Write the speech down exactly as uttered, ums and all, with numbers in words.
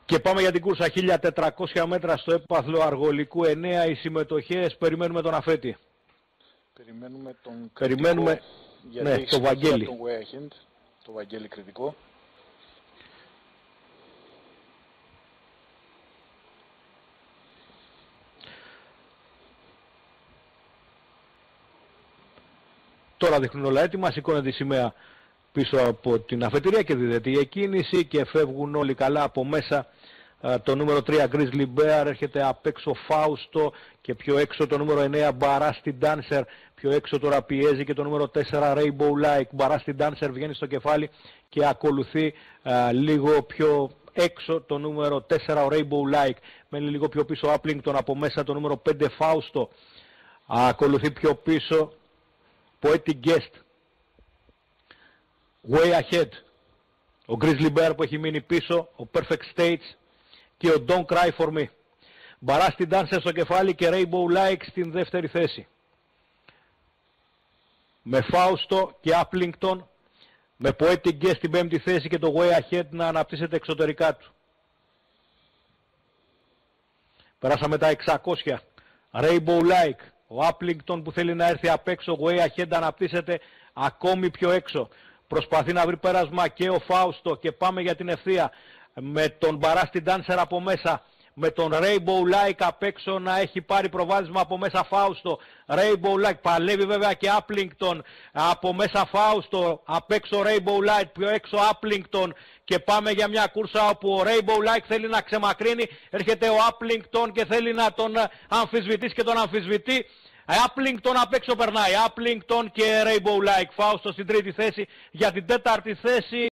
Και πάμε για την κούρσα χίλια τετρακόσια μέτρα στο έπαθλο αργολικού. εννέα οι συμμετοχές. Περιμένουμε τον Αφέτη. Περιμένουμε τον Περιμένουμε, κριτικό, γιατί ναι, έχει το Βαγγέλη. τον way ahead, το Βαγγέλη κριτικό. Τώρα δείχνουν όλα έτοιμα, σηκώνεται η σημαία πίσω από την αφετηρία και δίδεται η εκκίνηση και φεύγουν όλοι καλά από μέσα. Το νούμερο τρία Grizzly Bear, έρχεται απ' έξω Φάουστο και πιο έξω το νούμερο εννέα Μπαράστι Dancer. Πιο έξω τώρα πιέζει και το νούμερο τέσσερα Rainbow Like. Μπαράστι Dancer βγαίνει στο κεφάλι και ακολουθεί α, λίγο πιο έξω το νούμερο τέσσερα ο Rainbow Like. Μένει λίγο πιο πίσω Applington, από μέσα το νούμερο πέντε Φάουστο. Ακολουθεί πιο πίσω Poetic Guest. Way Ahead ο Grizzly Bear που έχει μείνει πίσω, ο Perfect Stage και ο Don't Cry For Me. Μπαράστι Dancer στο κεφάλι και Rainbow Like στην δεύτερη θέση. Με Φάουστο και Applington, με Poetic Guest στην πέμπτη θέση και το Way Ahead να αναπτύσσεται εξωτερικά του. Περάσαμε τα εξακόσια. Rainbow Like, ο Applington που θέλει να έρθει απ' έξω, Way Ahead αναπτύσσεται ακόμη πιο έξω. Προσπαθεί να βρει πέρασμα και ο Φάουστο και πάμε για την ευθεία. Με τον Μπαράστι Dancer από μέσα, με τον Rainbow Like απ' έξω να έχει πάρει προβάδισμα από μέσα Φάουστο. Rainbow Like παλεύει βέβαια και Applington, από μέσα Φάουστο, απ' έξω Rainbow Like, πιο έξω Applington και πάμε για μια κούρσα όπου ο Rainbow Like θέλει να ξεμακρύνει, έρχεται ο Applington και θέλει να τον αμφισβητήσει και τον αμφισβητεί. Applington απ' έξω περνάει, Applington και Rainbow Like. Φάουστο στην τρίτη θέση, για την τέταρτη θέση